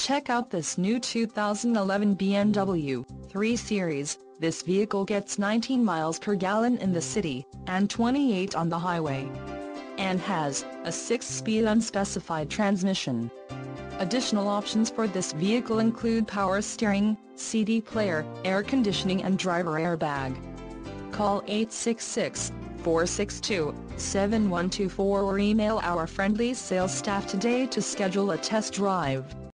Check out this new 2011 BMW 3 Series. This vehicle gets 19 miles per gallon in the city, and 28 on the highway. And has a 6-speed unspecified transmission. Additional options for this vehicle include power steering, CD player, air conditioning and driver airbag. Call 866-462-7124 or email our friendly sales staff today to schedule a test drive.